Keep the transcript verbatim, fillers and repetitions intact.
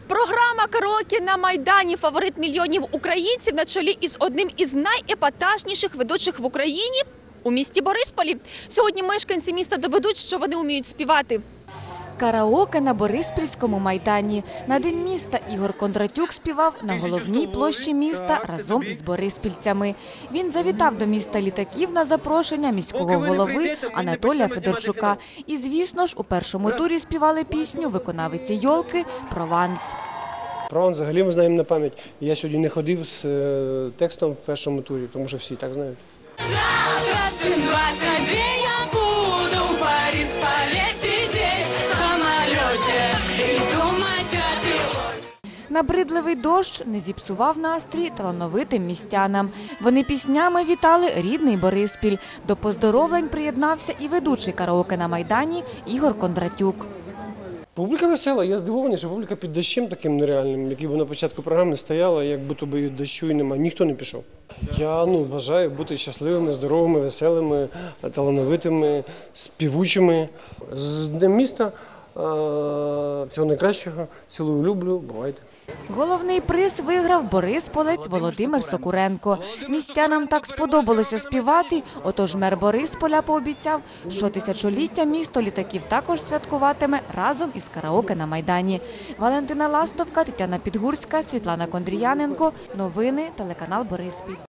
Програма «Караоке на Майдані» – фаворит мільйонів українців на чолі із одним із найепатажніших ведучих в Україні у місті Борисполі. Сьогодні мешканці міста доведуть, що вони вміють співати. Караоке на Бориспільському Майдані. На День міста Ігор Кондратюк співав на головній площі міста разом із бориспільцями. Він завітав до міста літаків на запрошення міського голови Анатолія Федорчука. І, звісно ж, у першому турі співали пісню виконавиці Йолки «Прованс». Прованс взагалі ми знаємо на пам'ять. Я сьогодні не ходив з текстом в першому турі, тому що всі так знають. Завтра сын двадцать две я буду в Борисполе сидеть в самолете и думать о пилоте. Набридливий дощ не зіпсував настрій талановитим містянам. Вони піснями вітали рідний Бориспіль. До поздоровлень приєднався і ведучий «Караоке на Майдані» Ігор Кондратюк. Публіка весела. Я здивований, що публіка під дощем таким нереальним, який би на початку програми стояла, як будто би від дощу і немає. Ніхто не пішов. Я ну, бажаю бути щасливими, здоровими, веселими, талановитими, співучими. З Днем міста всього найкращого. Цілую, люблю. Бувайте. Головний приз виграв борисполець Володимир Сокуренко. Містянам так сподобалося співати, отож мер Борисполя пообіцяв, що тисячоліття місто літаків також святкуватиме разом із «Караоке на Майдані». Валентина Ластовка, Тетяна Підгурська, Світлана Кондріяненко. Новини, телеканал Бориспіль.